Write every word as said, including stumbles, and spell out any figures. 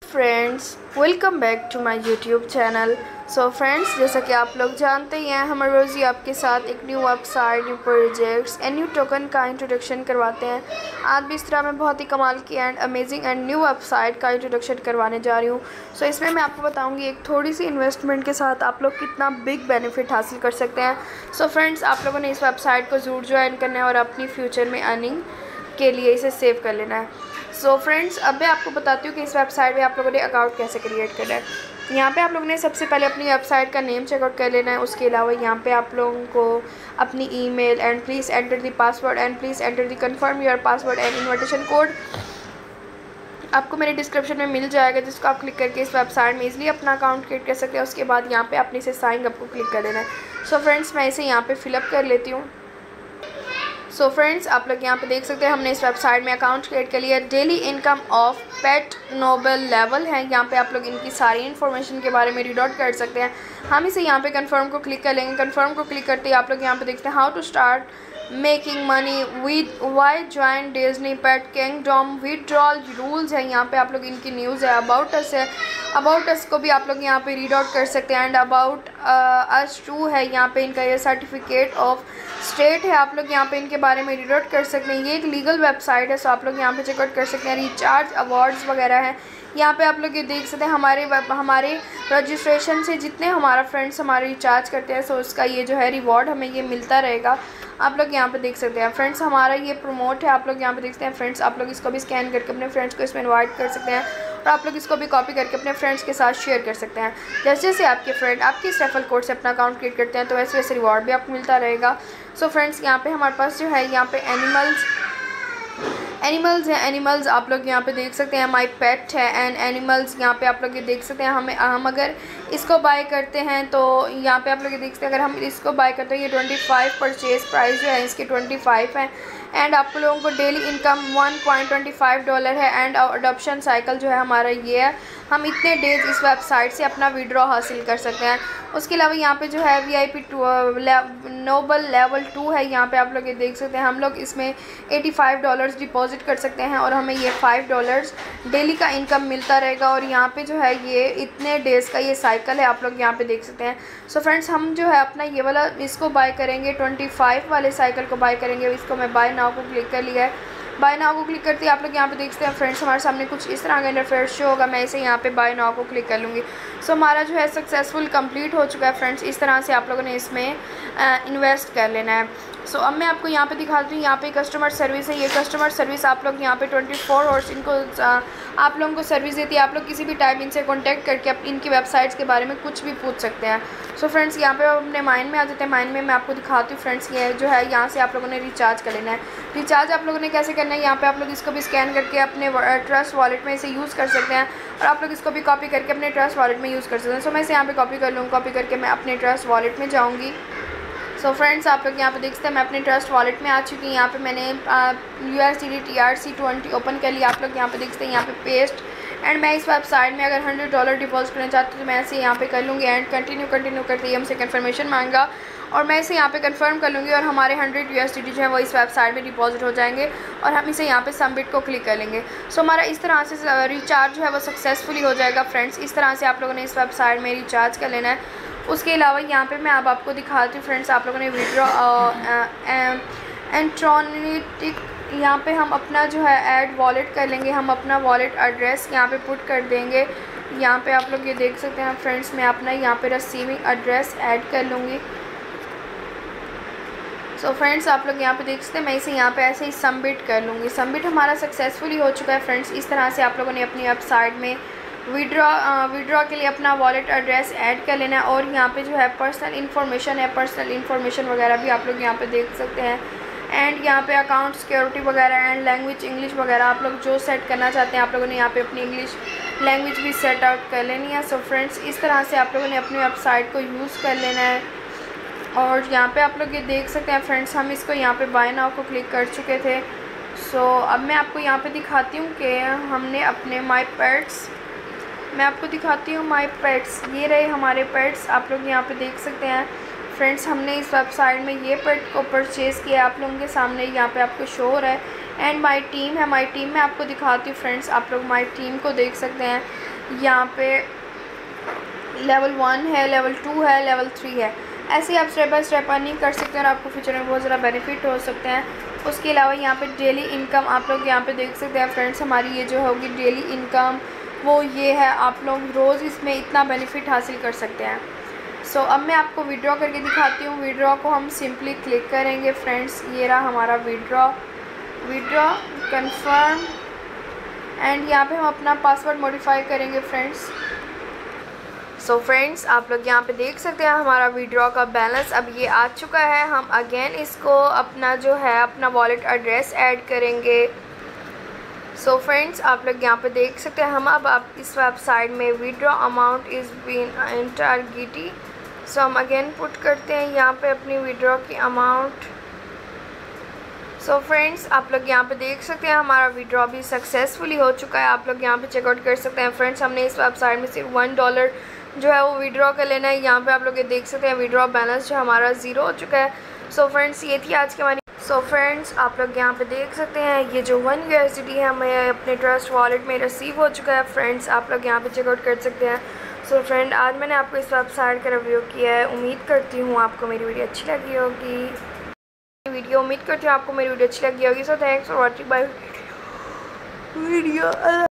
Friends, welcome back to my YouTube channel. So friends, जैसा कि आप लोग जानते ही हैं, हम रोज़ ही आपके साथ एक new website, new projects and new token का इंट्रोडक्शन करवाते हैं। आज भी इस तरह मैं बहुत ही कमाल की and amazing and new website का इंट्रोडक्शन करवाने जा रही हूँ। सो so, इसमें मैं आपको बताऊँगी एक थोड़ी सी इन्वेस्टमेंट के साथ आप लोग कितना बिग बेनिफिट हासिल कर सकते हैं। सो so, फ्रेंड्स, आप लोगों ने इस वेबसाइट को ज़रूर ज्वाइन करना है और अपनी फ्यूचर में अर्निंग के लिए इसे सेव कर लेना है। सो so फ्रेंड्स, अब मैं आपको बताती हूँ कि इस वेबसाइट में आप लोगों ने अकाउंट कैसे क्रिएट करना है। यहाँ पे आप लोगों ने सबसे पहले अपनी वेबसाइट का नेम चेकआउट कर लेना है। उसके अलावा यहाँ पे आप लोगों को अपनी email and please enter the password and please enter the confirm your password and invitation code आपको मेरे डिस्क्रिप्शन में मिल जाएगा, जिसको आप क्लिक करके इस वेबसाइट में इजीली अपना अकाउंट क्रिएट कर सकते हैं। उसके बाद यहाँ पे अपने से साइन अप को क्लिक कर देना है। सो so फ्रेंड्स, मैं इसे यहाँ पे फिलअप कर लेती हूँ। सो so फ्रेंड्स, आप लोग यहाँ पे देख सकते हैं हमने इस वेबसाइट में अकाउंट क्रिएट कर लिया। Daily income of pet noble level है। यहाँ पे आप लोग इनकी सारी इन्फॉर्मेशन के बारे में रीड आउट कर सकते हैं। हम इसे यहाँ पे कंफर्म को क्लिक कर लेंगे। कंफर्म को क्लिक करते ही आप लोग यहाँ पे देखते हैं how to start making money with Y join Disney pet kingdom withdrawal rules है। यहाँ पे आप लोग इनकी न्यूज़ है। अबाउट अस है, अबाउट अस को भी आप लोग यहाँ पे रीड आउट कर सकते हैं। एंड अबाउट अस टू है, यहाँ पे इनका ये सर्टिफिकेट ऑफ स्टेट है। आप लोग यहाँ पे इनके बारे में रीड आउट कर सकते हैं। ये एक लीगल वेबसाइट है, सो आप लोग यहाँ पे चेकआउट कर सकते हैं। रिचार्ज अवार्ड्स वगैरह हैं। यहाँ पे आप लोग ये देख सकते हैं हमारे हमारे रजिस्ट्रेशन से जितने हमारा फ्रेंड्स हमारे रिचार्ज करते हैं, सो उसका ये जो है रिवॉर्ड हमें ये मिलता रहेगा। आप लोग यहाँ पे देख सकते हैं। फ्रेंड्स, हमारा ये प्रमोट है। आप लोग यहाँ पे देखते हैं। फ्रेंड्स, आप लोग इसको भी स्कैन करके अपने फ्रेंड्स को इसमें इनवाइट कर सकते हैं और आप लोग इसको भी कॉपी करके अपने फ्रेंड्स के साथ शेयर कर सकते हैं। जैसे जैसे आपके फ्रेंड आपके इस रेफरल कोड से अपना अकाउंट क्रिएट करते हैं, तो वैसे वैसे रिवॉर्ड भी आपको मिलता रहेगा। सो फ्रेंड्स, यहाँ पे हमारे पास जो है यहाँ पे एनिमल्स एनिमल्स हैं। एनिमल्स आप लोग यहाँ पे देख सकते हैं। माई पेट है एंड एनिमल्स यहाँ पे आप लोग ये देख सकते हैं। हमें हम अगर इसको बाय करते हैं तो यहाँ पे आप लोग ये देख सकते हैं। अगर हम इसको बाय करते हैं, ये ट्वेंटी फाइव परचेज प्राइस जो है इसके ट्वेंटी फाइव है। एंड आप लोगों को daily income one point two five dollar है। एंड अडॉप्शन साइकिल जो है हमारा ये है, हम इतने डेज इस वेबसाइट से अपना विड्रॉ हासिल कर सकते हैं। उसके अलावा यहाँ पे जो है V I P noble level two है। यहाँ पे आप लोग ये देख सकते हैं। हम लोग इसमें एटी फाइव डॉलर्स डिपॉजिट कर सकते हैं और हमें ये फाइव डॉलर्स डेली का इनकम मिलता रहेगा। और यहाँ पे जो है ये इतने डेज़ का ये साइकिल है, आप लोग यहाँ पे देख सकते हैं। सो so फ्रेंड्स, हम जो है अपना ये वाला इसको बाय करेंगे, ट्वेंटी फाइव वाले साइकिल को बाय करेंगे। इसको मैं बाय नाउ को क्लिक कर लिया है। बाय नाउ को क्लिक करते हैं आप लोग यहाँ पे देख सकते हैं। फ्रेंड्स, हमारे सामने कुछ इस तरह का इंटरफेस शो होगा। मैं इसे यहाँ पे बाय नाउ को क्लिक कर लूँगी। सो so, हमारा जो है सक्सेसफुल कंप्लीट हो चुका है। फ्रेंड्स, इस तरह से आप लोगों ने इसमें इन्वेस्ट कर लेना है। सो so, अब मैं आपको यहाँ पे दिखाती हूँ। यहाँ पे कस्टमर सर्विस है। ये कस्टमर सर्विस आप लोग यहाँ पे ट्वेंटी फोर आवर्स इनको आ, आप लोगों को सर्विस देती है। आप लोग किसी भी टाइम इनसे कॉन्टैक्ट करके आप इनकी वेबसाइट्स के बारे में कुछ भी पूछ सकते हैं। सो so, फ्रेंड्स, यहाँ पे अपने माइंड में आ जाते हैं। माइंड में मैं आपको दिखाती हूँ। फ्रेंड्स, ये जो है यहाँ से आप लोगों ने रिचार्ज कर लेना है। रिचार्ज आप लोगों ने कैसे करना है, यहाँ पे आप लोग इसको भी स्कैन करके अपने ट्रस्ट वॉलेट में इसे यूज़ कर सकते हैं और आप लोग इसको भी कॉपी करके अपने ट्रस्ट वॉलेट में यूज़ कर सकते हैं। सो so, मैं इसे यहाँ पे कॉपी कर लूँगी। कॉपी करके मैं अपने ट्रस्ट वॉलेट में जाऊँगी। सो so फ्रेंड्स, आप लोग यहाँ पे देख सकते हैं मैं अपने ट्रस्ट वॉलेट में आ चुकी हूँ। यहाँ पे मैंने U S D T R C twenty open कर लिया। आप लोग यहाँ पे देख सकते हैं यहाँ पे पेस्ट। एंड मैं इस वेबसाइट में अगर हंड्रेड डॉलर डिपॉजिट करना चाहती हूँ तो मैं इसे यहाँ पे कर लूँगी। एंड कंटिन्यू कंटिन्यू करते ही हमसे कन्फर्मेशन मांगा और मैं इसे यहाँ पे कंफर्म कर लूँगी और हमारे hundred U S D T जो है वो इस वेबसाइट में डिपॉजिट हो जाएंगे और हम इसे यहाँ पे सबमिट को क्लिक कर लेंगे। सो so, हमारा इस तरह से रिचार्ज जो है वो सक्सेसफुली हो जाएगा। फ्रेंड्स, इस तरह से आप लोगों ने इस वेबसाइट में रिचार्ज कर लेना है। उसके अलावा यहाँ पे मैं अब आपको दिखाती हूँ। फ्रेंड्स, आप लोगों ने विड्रॉ एंट्रोनिटिक यहाँ पे हम अपना जो है ऐड वॉलेट कर लेंगे। हम अपना वॉलेट एड्रेस यहाँ पे पुट कर देंगे। यहाँ पे आप लोग ये देख सकते हैं। फ्रेंड्स, मैं अपना यहाँ पे रिसीविंग एड्रेस ऐड कर लूँगी। सो so फ्रेंड्स, आप लोग यहाँ पे देख सकते हैं। मैं इसे यहाँ पे ऐसे ही सबमिट कर लूँगी। सबमिट हमारा सक्सेसफुली हो चुका है। फ्रेंड्स, इस तरह से आप लोगों ने अपनी वेबसाइट में विड्रॉ विड्रॉ के लिए अपना वॉलेट एड्रेस ऐड कर लेना है। और यहाँ पे जो है पर्सनल इन्फॉर्मेशन है, पर्सनल इन्फॉर्मेशन वगैरह भी आप लोग यहाँ पे देख सकते हैं। एंड यहाँ पे अकाउंट सिक्योरिटी वगैरह एंड लैंग्वेज इंग्लिश वगैरह आप लोग जो सेट करना चाहते हैं, आप लोगों ने यहाँ पे अपनी इंग्लिश लैंग्वेज भी सेट आउट कर लेनी है। सो so फ्रेंड्स, इस तरह से आप लोगों ने अपनी वेबसाइट को यूज़ कर लेना है। और यहाँ पे आप लोग ये देख सकते हैं। फ्रेंड्स, हम इसको यहाँ पे बाय नाउ को क्लिक कर चुके थे। सो so, अब मैं आपको यहाँ पे दिखाती हूँ कि हमने अपने माई पेट्स मैं आपको दिखाती हूँ माई पेट्स ये रहे हमारे पेट्स। आप लोग यहाँ पे देख सकते हैं। फ्रेंड्स, हमने इस वेबसाइट में ये पेट को परचेज़ किया। आप लोगों के सामने यहाँ पे आपको शो है। एंड माई टीम है। माई टीम में आपको दिखाती हूँ। फ्रेंड्स, आप लोग माई टीम को देख सकते हैं। यहाँ पे लेवल वन है, लेवल टू है, लेवल थ्री है। ऐसे ही आप स्टेप बाय स्टेप अर्निंग कर सकते हैं और आपको फ्यूचर में बहुत ज़्यादा बेनिफिट हो सकते हैं। उसके अलावा यहाँ पे डेली इनकम आप लोग यहाँ पे देख सकते हैं फ्रेंड्स। हमारी ये जो होगी डेली इनकम वो ये है, आप लोग रोज़ इसमें इतना बेनिफिट हासिल कर सकते हैं। सो so, अब मैं आपको विड्रॉ करके दिखाती हूँ। विड्रॉ को हम सिंपली क्लिक करेंगे फ्रेंड्स। ये रहा हमारा विड्रॉ, विड्रॉ कन्फर्म एंड यहाँ पे हम अपना पासवर्ड मॉडिफाई करेंगे फ्रेंड्स। सो so फ्रेंड्स आप लोग यहाँ पे देख सकते हैं हमारा विड्रॉ का बैलेंस अब ये आ चुका है। हम अगेन इसको अपना जो है अपना वॉलेट एड्रेस ऐड करेंगे। सो so फ्रेंड्स आप लोग यहाँ पे देख सकते हैं हम अब आप इस वेबसाइट में withdraw amount is been enter गिटी। सो हम अगेन पुट करते हैं यहाँ पे अपनी विड्रॉ की अमाउंट। सो so फ्रेंड्स आप लोग यहाँ पे देख सकते हैं हमारा विड्रॉ भी सक्सेसफुली हो चुका है। आप लोग यहाँ पे चेकआउट कर सकते हैं फ्रेंड्स। हमने इस वेबसाइट में सिर्फ वन डॉलर जो है वो विड्रॉ कर लेना है। यहाँ पे आप लोग ये देख सकते हैं विड्रॉ बैलेंस जो हमारा ज़ीरो हो चुका है। सो so फ्रेंड्स ये थी आज की हमारी। सो so फ्रेंड्स आप लोग यहाँ पे देख सकते हैं ये जो one U S D T है हमें अपने ट्रस्ट वॉलेट में रिसीव हो चुका है फ्रेंड्स। आप लोग यहाँ पे चेकआउट कर सकते हैं। सो so फ्रेंड आज मैंने आपको इस वेबसाइट का रिव्यू किया है। उम्मीद करती हूँ आपको मेरी वीडियो अच्छी लगी होगी। वीडियो उम्मीद करती हूँ आपको मेरी वीडियो अच्छी लगी होगी। So thanks for watching bye video.